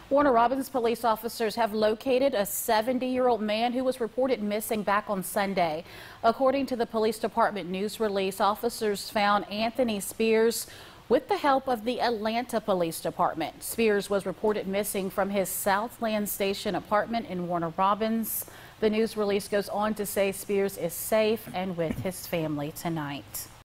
Warner Robins police officers have located a 70-year-old man who was reported missing back on Sunday. According to the police department news release, officers found Anthony Spears with the help of the Atlanta Police Department. Spears was reported missing from his Southland Station apartment in Warner Robins. The news release goes on to say Spears is safe and with his family tonight.